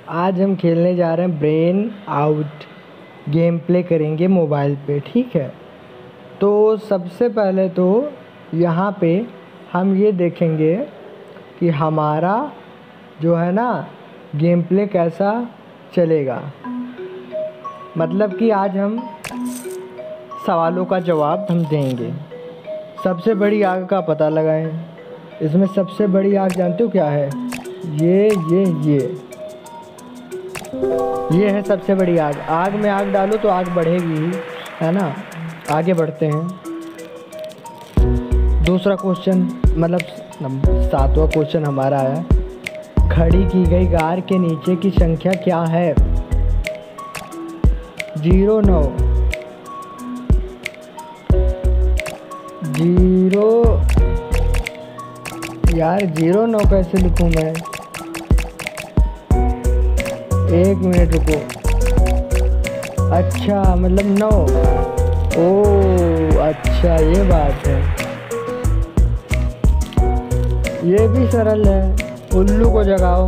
आज हम खेलने जा रहे हैं ब्रेन आउट। गेम प्ले करेंगे मोबाइल पे, ठीक है। तो सबसे पहले तो यहाँ पे हम ये देखेंगे कि हमारा जो है ना गेम प्ले कैसा चलेगा। मतलब कि आज हम सवालों का जवाब हम देंगे। सबसे बड़ी आग का पता लगाएं। इसमें सबसे बड़ी आग जानते हो क्या है? ये है सबसे बड़ी आग। आग में आग डालो तो आग बढ़ेगी ही, है ना। आगे बढ़ते हैं। दूसरा क्वेश्चन मतलब 7वां क्वेश्चन हमारा आया। खड़ी की गई कार के नीचे की संख्या क्या है? 09 यार 09 कैसे लिखूं मैं? एक मिनट रुको। अच्छा मतलब 9। ओ अच्छा ये बात है। ये भी सरल है। उल्लू को जगाओ।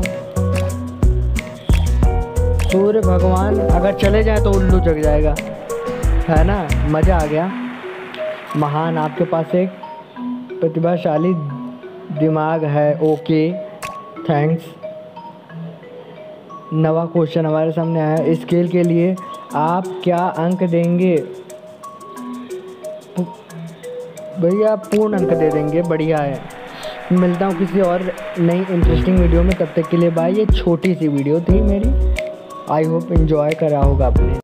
सूर्य भगवान अगर चले जाए तो उल्लू जग जाएगा, है ना। मज़ा आ गया। महान, आपके पास एक प्रतिभाशाली दिमाग है। Okay thanks. नवा क्वेश्चन हमारे सामने आया है। स्केल के लिए आप क्या अंक देंगे? भैया पूर्ण अंक दे देंगे। बढ़िया है। मिलता हूँ किसी और नई इंटरेस्टिंग वीडियो में। तब तक के लिए बाय। ये छोटी सी वीडियो थी मेरी। आई होप एंजॉय करा होगा आपने।